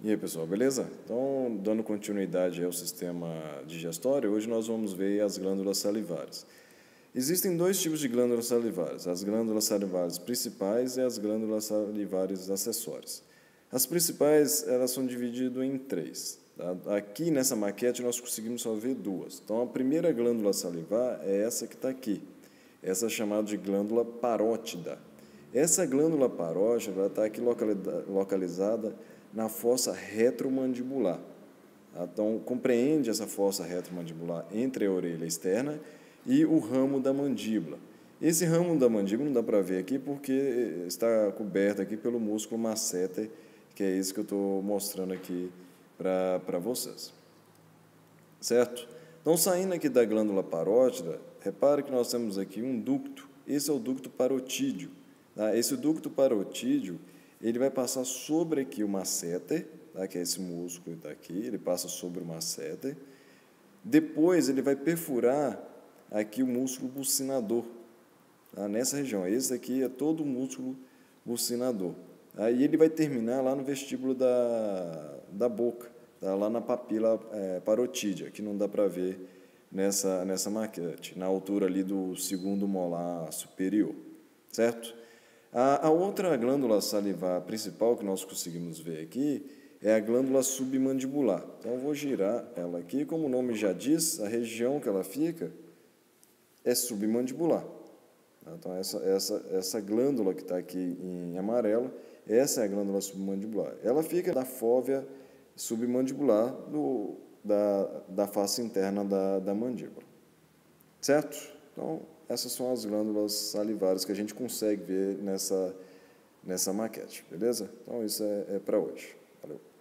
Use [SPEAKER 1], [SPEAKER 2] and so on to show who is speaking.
[SPEAKER 1] E aí, pessoal, beleza? Então, dando continuidade ao sistema digestório, hoje nós vamos ver as glândulas salivares. Existem dois tipos de glândulas salivares, as glândulas salivares principais e as glândulas salivares acessórias. As principais, elas são divididas em três. Tá? Aqui nessa maquete nós conseguimos só ver duas. Então, a primeira glândula salivar é essa que está aqui. Essa é chamada de glândula parótida. Essa glândula parótida está aqui localizada na fossa retromandibular. Então, compreende essa fossa retromandibular entre a orelha externa e o ramo da mandíbula. Esse ramo da mandíbula não dá para ver aqui porque está coberto aqui pelo músculo masseter, que é esse que eu estou mostrando aqui para vocês. Certo? Então, saindo aqui da glândula parótida, repare que nós temos aqui um ducto. Esse é o ducto parotídeo. Tá? Esse ducto parotídeo, ele vai passar sobre aqui o masseter, tá? Que é esse músculo que está aqui, ele passa sobre o masseter. Depois, ele vai perfurar aqui o músculo bucinador, tá? Nessa região. Esse aqui é todo o músculo bucinador. Aí ele vai terminar lá no vestíbulo da boca, tá? Lá na papila parotídea, que não dá para ver nessa maquete, na altura ali do segundo molar superior, certo? A outra glândula salivar principal que nós conseguimos ver aqui é a glândula submandibular. Então, eu vou girar ela aqui. Como o nome já diz, a região que ela fica é submandibular. Então, essa glândula que está aqui em amarelo, essa é a glândula submandibular. Ela fica na fóvea submandibular da face interna da mandíbula. Certo? Então, essas são as glândulas salivares que a gente consegue ver nessa maquete, beleza? Então, isso é para hoje. Valeu!